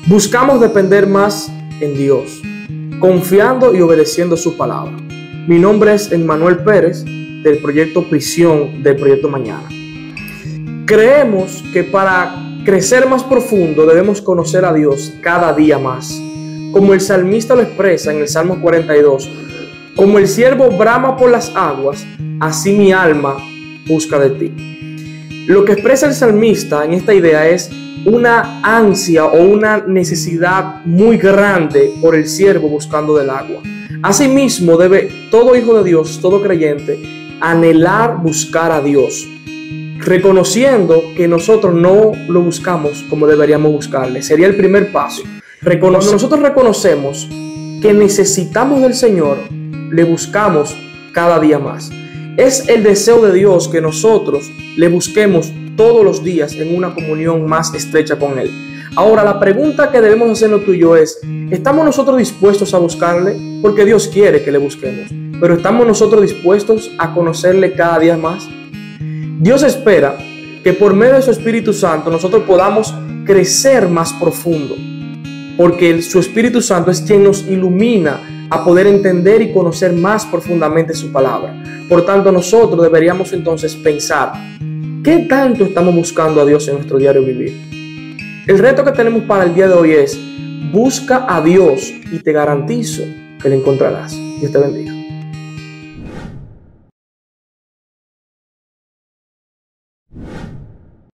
Buscamos depender más en Dios, confiando y obedeciendo su palabra. Mi nombre es Emmanuel Pérez, del proyecto Prisión, del proyecto Mañana. Creemos que para crecer más profundo debemos conocer a Dios cada día más. Como el salmista lo expresa en el Salmo 42, como el ciervo brama por las aguas, así mi alma busca de ti. Lo que expresa el salmista en esta idea es una ansia o una necesidad muy grande por el ciervo buscando del agua. Asimismo, debe todo hijo de Dios, todo creyente, anhelar buscar a Dios, reconociendo que nosotros no lo buscamos como deberíamos buscarle. Sería el primer paso. Cuando nosotros reconocemos que necesitamos del Señor, le buscamos cada día más. Es el deseo de Dios que nosotros le busquemos todos los días en una comunión más estrecha con Él. Ahora, la pregunta que debemos hacernos tú y yo es: ¿estamos nosotros dispuestos a buscarle? Porque Dios quiere que le busquemos, pero ¿estamos nosotros dispuestos a conocerle cada día más? Dios espera que por medio de su Espíritu Santo nosotros podamos crecer más profundo, porque su Espíritu Santo es quien nos ilumina a poder entender y conocer más profundamente su palabra. Por tanto, nosotros deberíamos entonces pensar: ¿qué tanto estamos buscando a Dios en nuestro diario vivir? El reto que tenemos para el día de hoy es: busca a Dios y te garantizo que le encontrarás. Dios te bendiga.